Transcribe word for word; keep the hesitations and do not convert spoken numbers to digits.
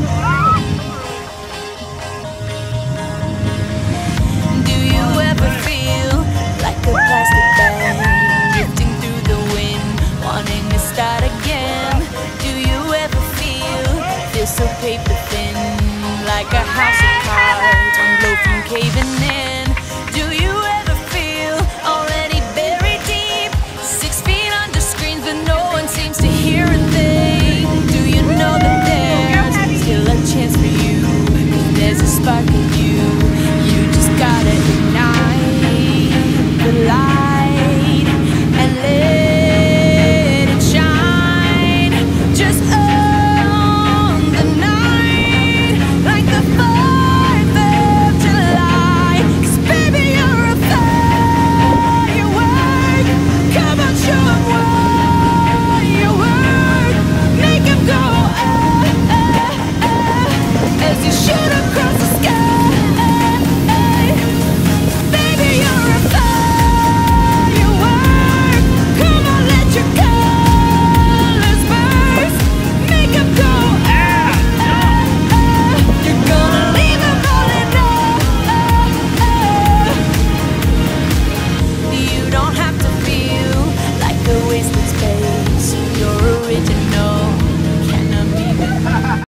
Do you ever feel like a plastic bag drifting through the wind, wanting to start again? Do you ever feel, feel so paper thin, like a house of cards, one blow from caving in?